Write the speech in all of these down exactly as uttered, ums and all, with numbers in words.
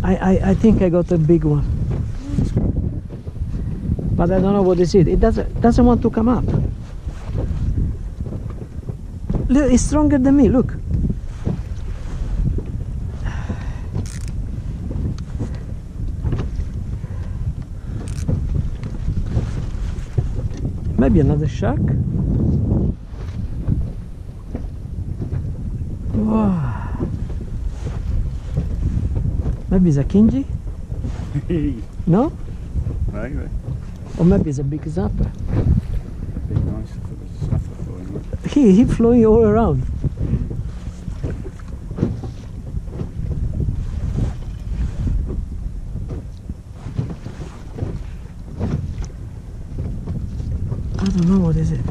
I, I, I think I got a big one. But I don't know what is it. It doesn't doesn't want to come up. Look, it's stronger than me, look. Maybe another shark. Wow. Maybe it's a kinji? No? Maybe. Or maybe it's a big snapper. It'd be nice if it was a snapper flying. He, he flying all around. I don't know what is it.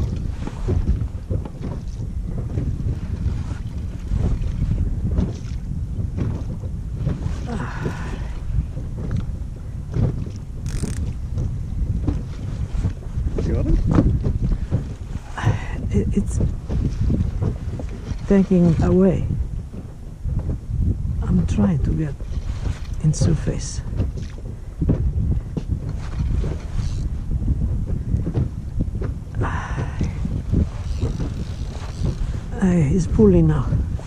You got him? It, it's taking away. I'm trying to get in surface. Uh, he's pulling now.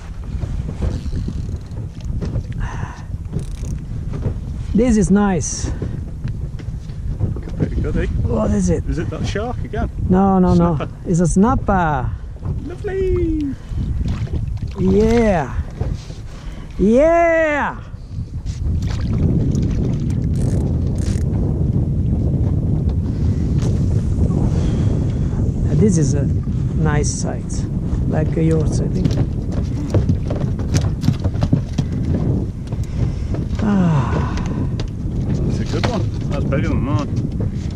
This is nice. Pretty good, eh? What is it? Is it that shark again? No, no, Snapper. no. It's a snapper. Lovely! Yeah. Yeah. This is a nice sight, like yours, I think. Ah. That's a good one. That's bigger than mine.